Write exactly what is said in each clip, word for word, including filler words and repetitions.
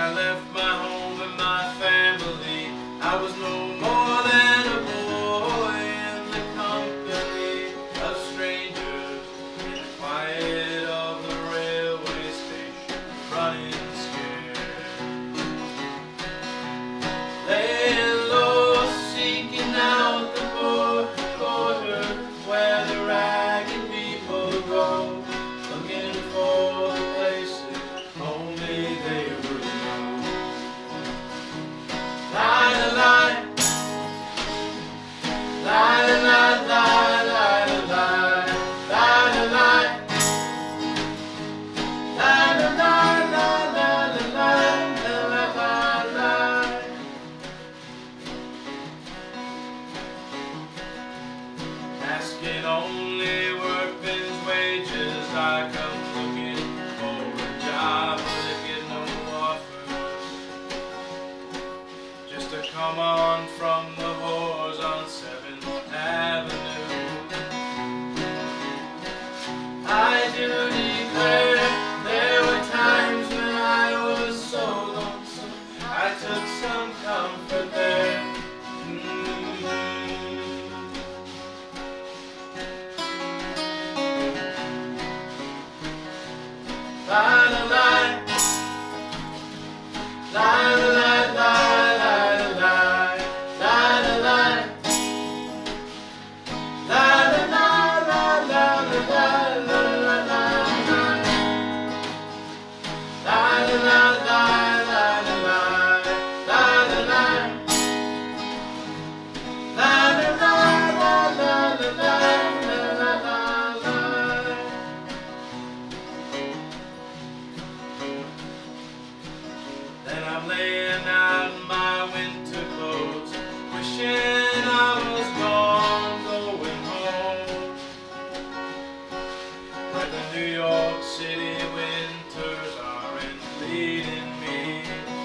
I left my home and my family, I was no more than a boy in the company of strangers, in the quiet of the railway station, running scared. Laying low, seeking out the border where the ragged people go, looking for the places only they would know. La la la, la la la, la la la, la la la, la la la, la la la, la la la. Asking only workmen's wages, I come looking for a job, but I get no offers. Just to come on from the whores on seventh Avenue. I do declare there were times when I was so lonesome, I took some comfort there. La la la, la la la, la la la, la la la, la la la, la la la, la la la, la la la, la la la, la la la, then I'm laying out in my winter clothes, wishing I was gone, going home, where the New York City winters aren't leading me,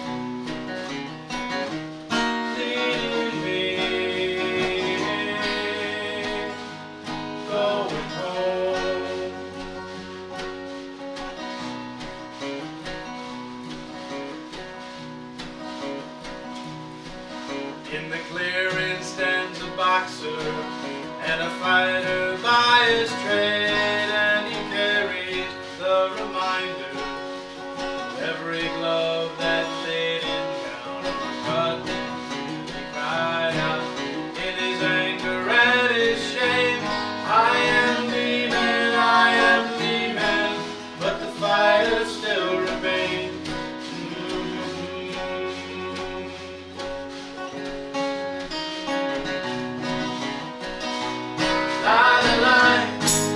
leading me, going home. In the clearing stands a boxer and a fighter by his trade, and he carries the reminder of every glove that laid him down or cut him. He cried out in his anger and his shame, I am leaving, I am leaving, but the fighter still remains. La la la,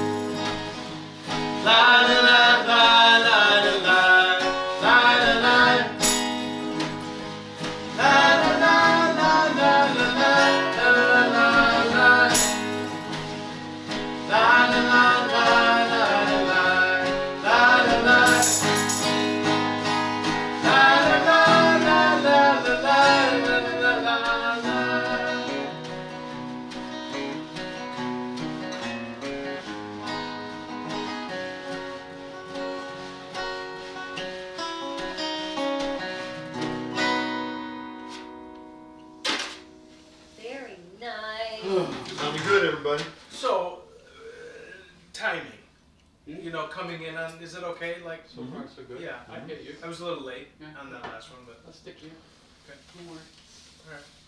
la la la, la la la, la la la, la la la, la la la, la la la, la la la, Very nice. Sounding good, everybody. So, uh, timing. You know, coming in on, is it okay? Like, So far, so good. yeah, I get you. I was a little late Yeah. on that last one, but I'll stick you. okay. Don't worry. All right.